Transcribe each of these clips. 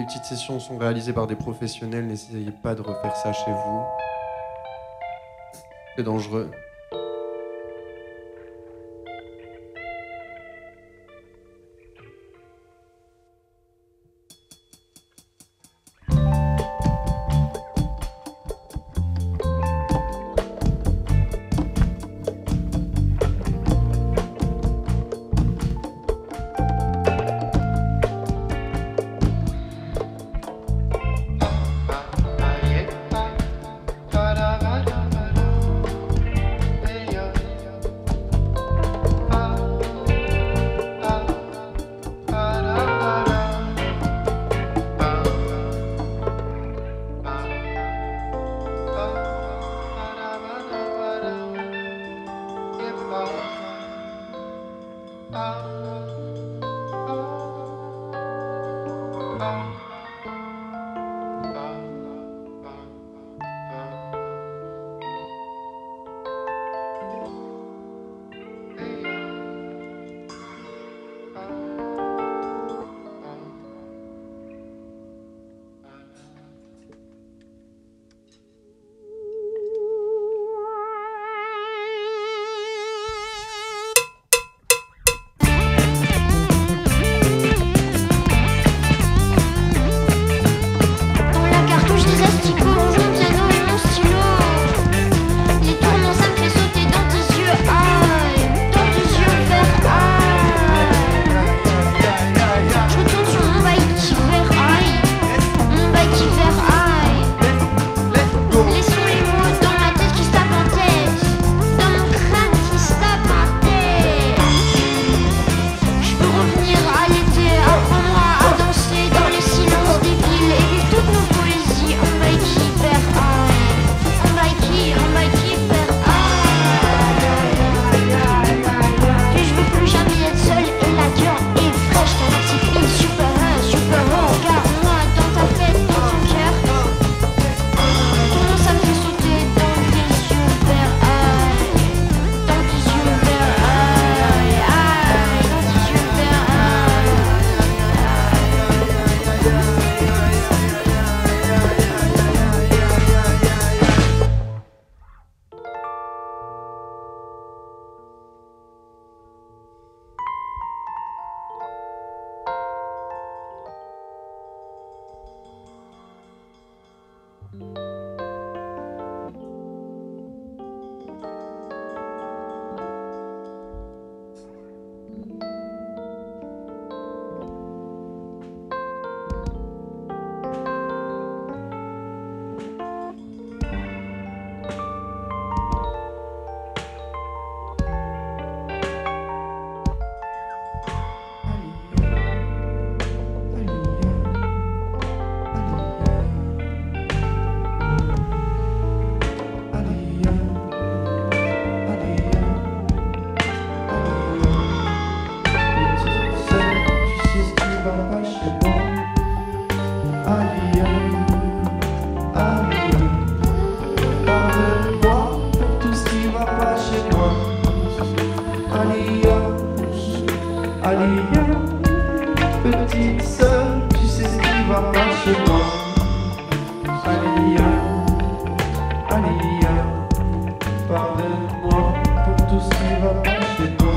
Les petites sessions sont réalisées par des professionnels, n'essayez pas de refaire ça chez vous. C'est dangereux. Petite sœur, tu sais ce qui va pas chez moi. Alia, Alia, pardonne-moi pour tout ce qui va pas chez moi.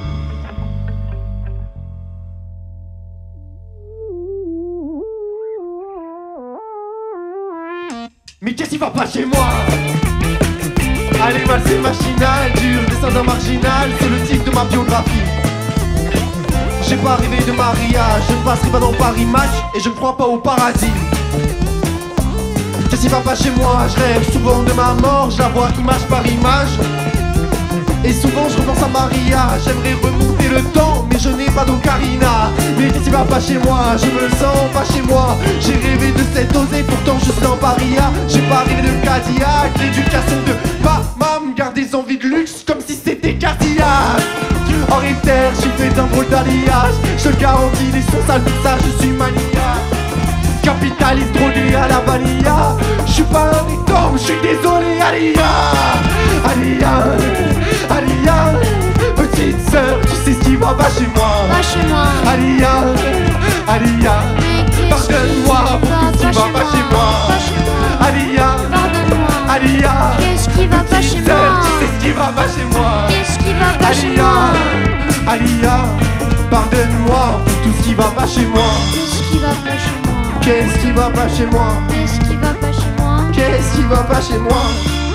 Mais qu'est-ce qui va pas chez moi? Allez, mal c'est machinal, dur, descendant marginal, c'est le titre de ma biographie. J'ai pas rêvé de mariage, je ne passerai pas dans Paris Match et je ne crois pas au paradis. Qu'est-ce qui va pas chez moi? Je rêve souvent de ma mort, je la vois image par image. Et souvent je repense à Maria, j'aimerais remonter le temps, mais je n'ai pas d'ocarina. Mais qu'est-ce qui va pas chez moi? Je me sens pas chez moi. J'ai rêvé de cette osée, pourtant je suis en paria. J'ai pas rêvé de Cadillac, l'éducation de Bam, garde des envies de luxe comme si c'était Casillas. En rétère, j'ai fait un drôle d'alliage. Je garantis les sons sales pour ça, je suis maniaque. Capitaliste drogué à la vanilla. Je suis pas un victime, je suis désolé, Alia. Alia, Alia, petite sœur, tu sais ce qui va pas chez moi. Pas chez moi. Alia, Alia. Pardonne-moi pour tout ce qui va pas chez moi. Alia, Alia, Qu'est-ce qui va pas chez moi? tu sais ce qui va pas chez moi. Qu'est-ce qui va pas chez Alia, moi? Alia, pardonne-moi pour tout ce qui va pas chez moi. Qu'est-ce qui va pas chez moi? Qu'est-ce qui va pas chez moi? Qu'est-ce qui va pas chez moi? Qu'est-ce qui va pas chez moi?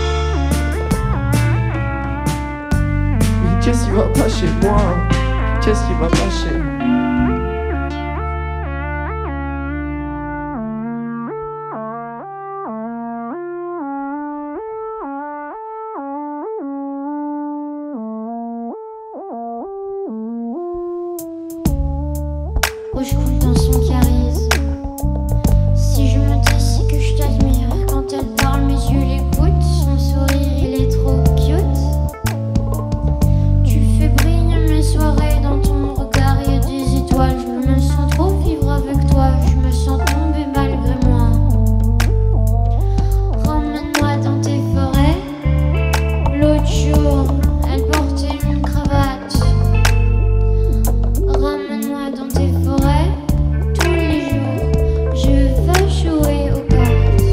Oui, qu'est-ce qui va pas chez moi? Qu'est-ce qui va pas chez moi? Oh, je coule dans son charisme. Si je me dis, c'est que je t'admire. Quand elle parle, mes yeux l'écoutent. Son sourire, il est trop cute. Tu fais briller mes soirées dans ton regard, il y a des étoiles. Je me sens trop vivre avec toi. Je me sens tomber malgré moi. Ramène-moi dans tes forêts. L'autre jour, elle portait une cravate. Ramène-moi dans tes forêts. Tous les jours, je vais jouer aux cartes.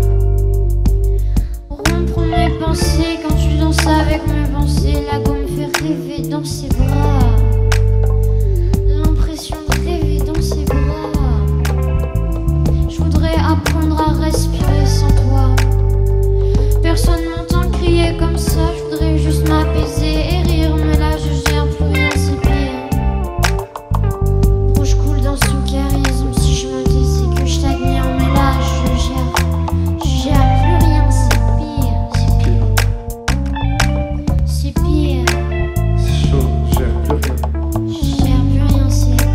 Rompre mes pensées quand tu danses avec mes pensées. La gomme fait rêver dans ses bras. L'impression de rêver dans ses bras. Je voudrais apprendre à respirer sans toi. Personne m'entend crier comme ça. Je voudrais juste m'apaiser et rire. Mais là je gère plus rien, c'est pire. Bon, je coule dans son charisme. Si je me dis c'est que je t'admire. Mais là je gère plus rien, c'est pire. C'est pire. C'est chaud, j'ai plus rien. Je gère plus rien, c'est pire.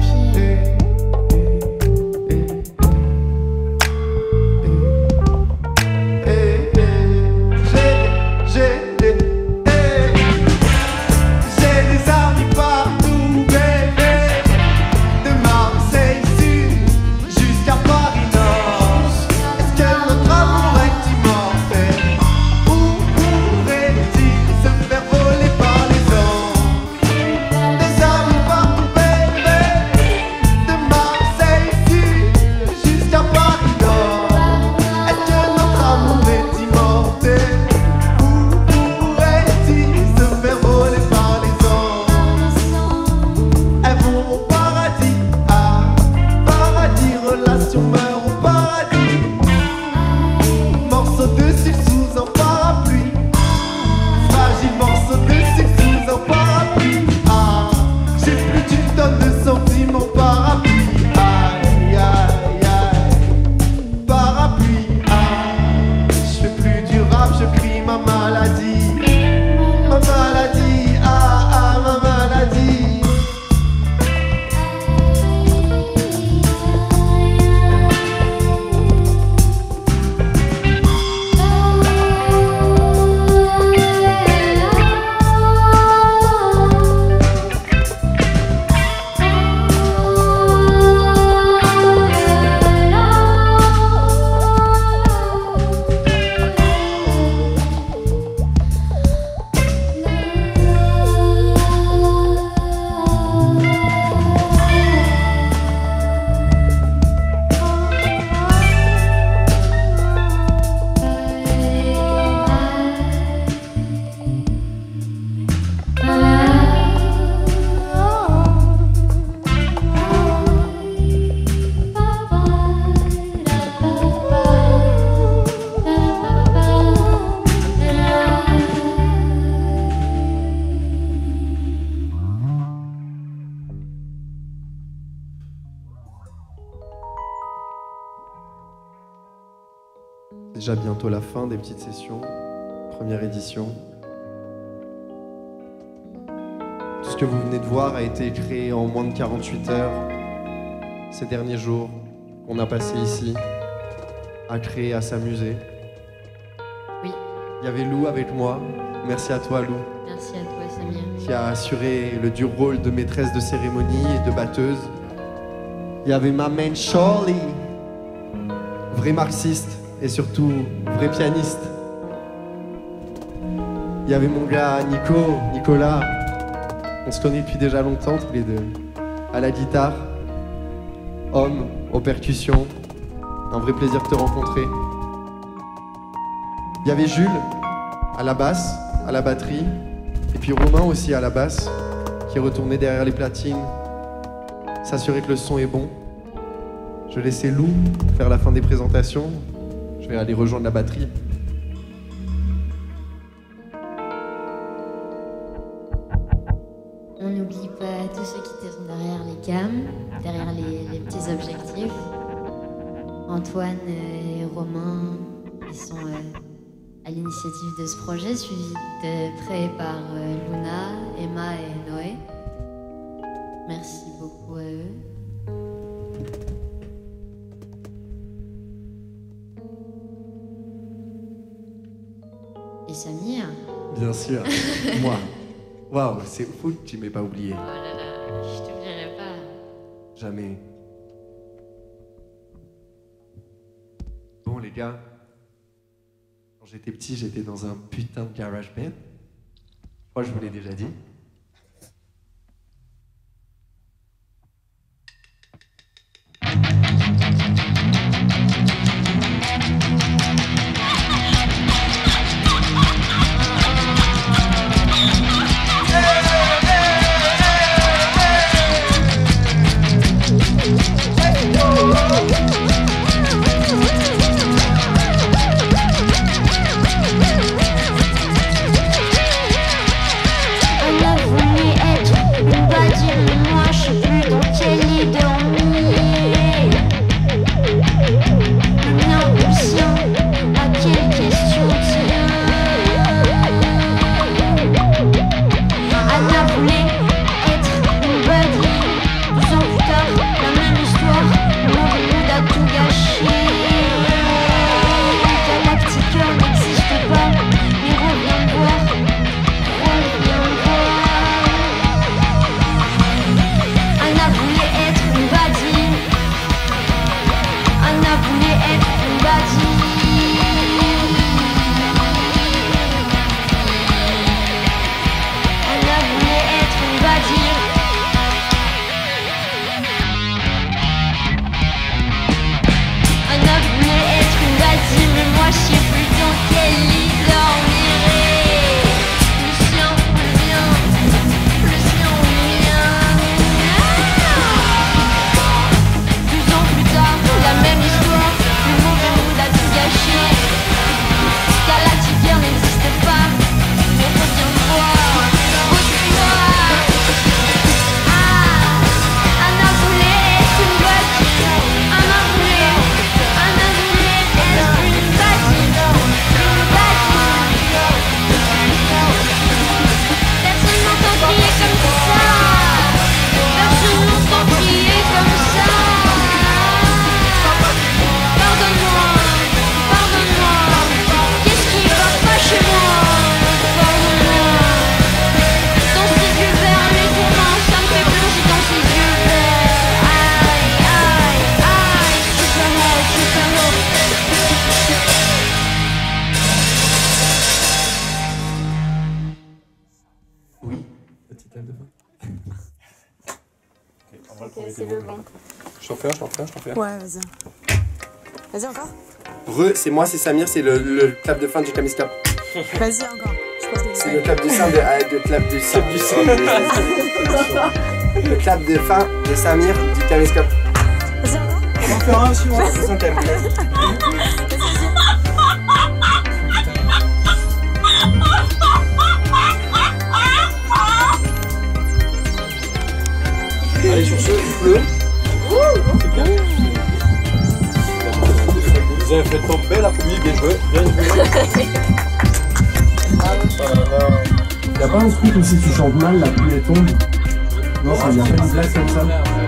J'ai des amis partout, bébé. De Marseille Sud jusqu'à Paris Nord. Est-ce que notre amour est immortel? Ou pourrait-il se faire voler par les anges? Des amis partout, bébé. De Marseille Sud jusqu'à Paris Nord. Est-ce que notre amour est immortel? Ou pourrait-il se faire voler par les anges? Elles vont au paradis, ah, paradis, relation meurt au paradis. Morceau de sucre sous un parapluie, fragile morceau de sucre sous un parapluie. Ah, j'ai plus d'une tonne de sentiments parapluie. Aïe, aïe, aïe, parapluie. Ah, je fais plus du rap, je crie ma maladie. Ma maladie, ah, ah, ma maladie. Déjà bientôt la fin des petites sessions, première édition. Tout ce que vous venez de voir a été créé en moins de 48 heures. Ces derniers jours qu'on a passé ici, à créer, à s'amuser. Oui. Il y avait Lou avec moi. Merci à toi Lou, Merci à toi, Samir. qui a assuré le dur rôle de maîtresse de cérémonie et de batteuse. Il y avait ma main Charlie, vrai marxiste et surtout vrai pianiste. Il y avait mon gars Nicolas, on se connaît depuis déjà longtemps tous les deux, à la guitare. Homme, aux percussions. Un vrai plaisir de te rencontrer. Il y avait Jules à la basse, à la batterie, et puis Romain aussi à la basse, qui est retourné derrière les platines, s'assurer que le son est bon. Je laissais Lou faire la fin des présentations. Je vais aller rejoindre la batterie. On n'oublie pas tous ceux qui sont derrière les cams, derrière les petits objectifs. Antoine et Romain, ils sont à l'initiative de ce projet, suivi de près par Luna, Emma et Noé. Merci beaucoup à eux. Et Samir. Bien sûr, moi. Waouh, c'est fou que tu m'aies pas oublié. Oh là là, je t'oublierai pas. Jamais. Bon les gars, quand j'étais petit, j'étais dans un putain de garage band. Je crois que je vous l'ai déjà dit. C'est le bon. Je t'en fais. Ouais, vas-y. Vas-y encore. C'est moi, c'est Samir, c'est le clap de fin du Caméscope. Vas-y encore. C'est le clap de fin de clap de fin. Le clap de fin de Samir du Caméscope. Vas-y encore. On va en faire un aussi, moi. C'est son thème. Allez, sur ce, il pleut. C'est bien. Vous avez fait tomber la pluie, bien joué. Bien joué. Y'a pas un truc où si tu chantes mal, la pluie elle tombe? Non, ça y a pas une blague comme ça.